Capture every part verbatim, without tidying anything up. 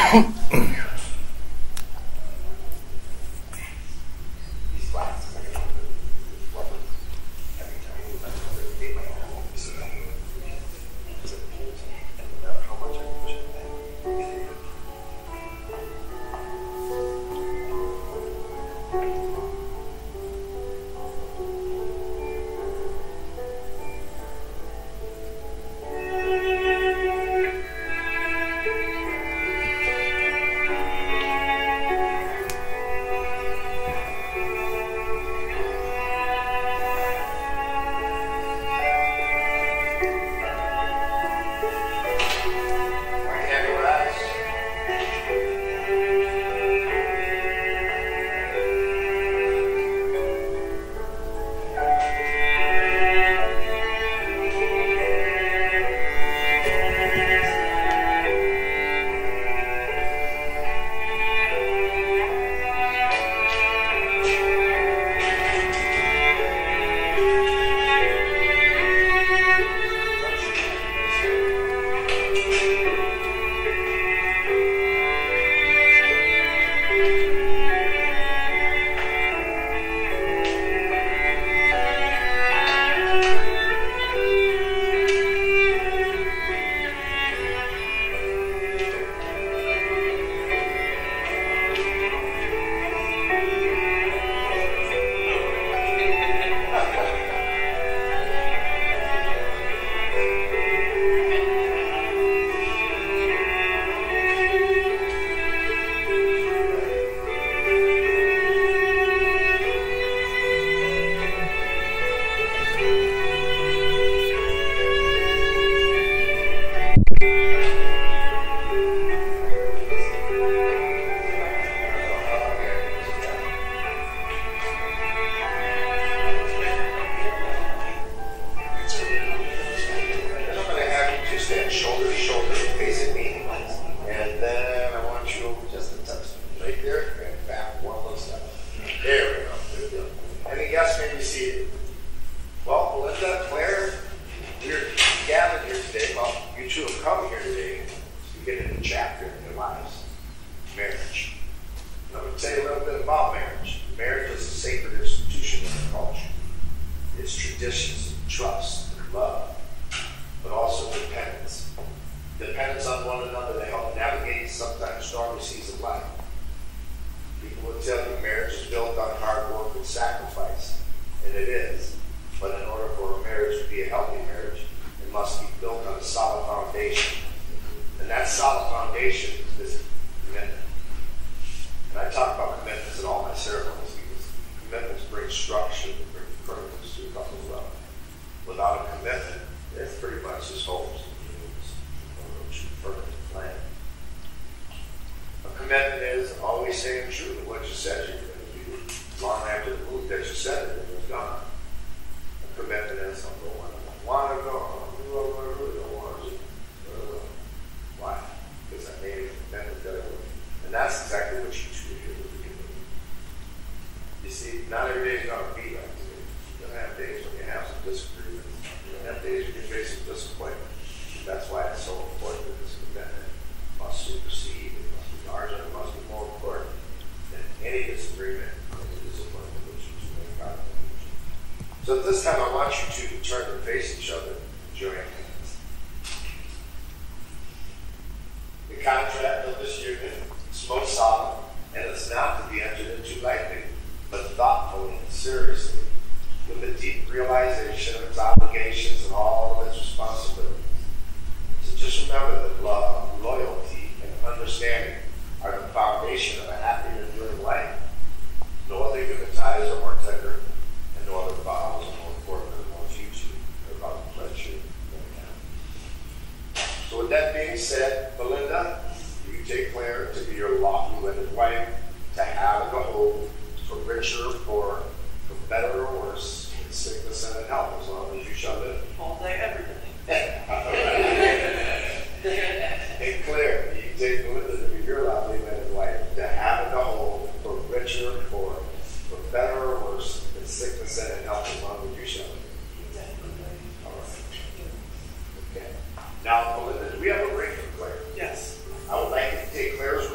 Now, Melinda, do we have a ring for Claire? Yes. I would like to take Claire's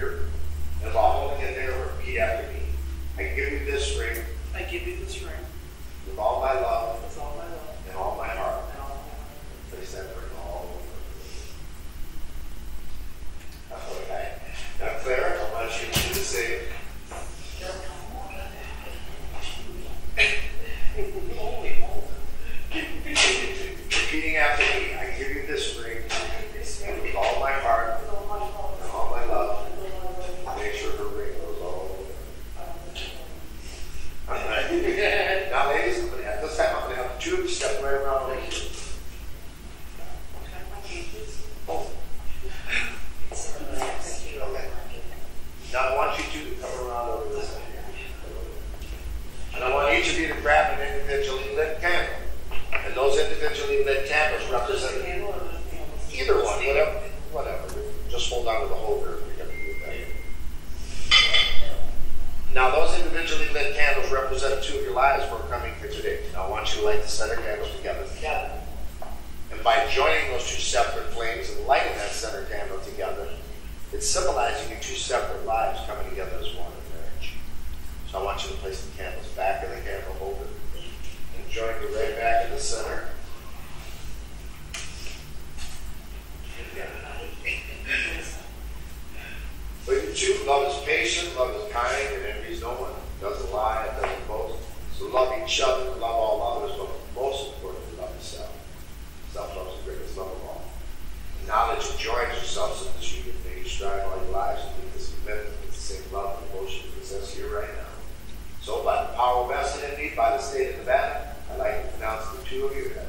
finger, and while holding it there, repeat after me. I give you this ring. I give you this ring. With all my love. With all my love. And all my heart. And all my heart. Place that ring all over. Okay. Now, Claire, I want you to do the same. Repeating after me, I give you this ring with all my heart and all my love. Make sure her ring goes all over. All right. Now, ladies, I'm gonna have, this time I'm going to have two of you step right around over here. Oh. Okay. Now, I want you two to come around over this side here. And I want each of you to grab an individually lit candle. And those individually lit candles represent either one, whatever, whatever. Just hold on to the holder if you're going to do that. Now, those individually lit candles represent two of your lives we're coming here today. Now, I want you to light the center candles together together. And by joining those two separate flames and lighting that center candle together, it's symbolizing your two separate lives coming together as one in marriage. So I want you to place the candles back in the candle holder. Join you right back in the center. But you two, love is patient, love is kind, and envies no one. Doesn't lie, it doesn't boast. So love each other, love all others, but most importantly, love yourself. Self-love is the greatest love of all. And now that you've joined yourselves in this union, may you strive all your lives to meet this commitment with the same love and devotion you possess here right now. So by the power vested in me by the state of Nevada, I'd like to pronounce the two of you